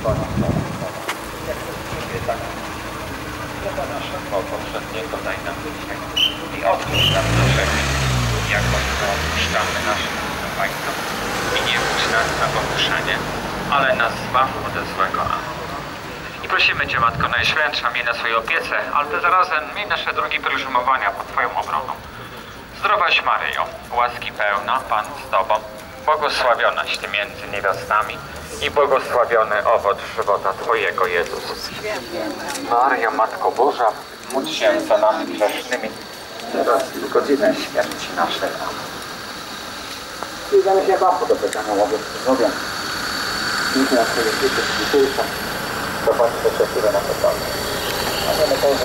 Poprzedniego daj nam dzisiaj i odpuść nam grzechy, jako my odpuszczamy naszym winowajcom. I nie wódź nas na pokuszenie, ale nas zbaw ode złego. I prosimy Cię, Matko Najświętsza, miej na swojej opiece, ale Ty zarazem miej nasze drogi pielgrzymowania pod Twoją obroną. Zdrowaś Maryjo, łaski pełna, Pan z Tobą, błogosławionaś Ty między niewiastami i błogosławiony owoc żywota Twojego, Jezus. Maryjo, Matko Boża, módl się za nami grzesznymi, teraz i w godzinę śmierci naszej. I zamiast ja Wam do pytania mogę zdrowia. Dziękuję na swoje życie, dzisiejsze. Zobaczcie, co się na to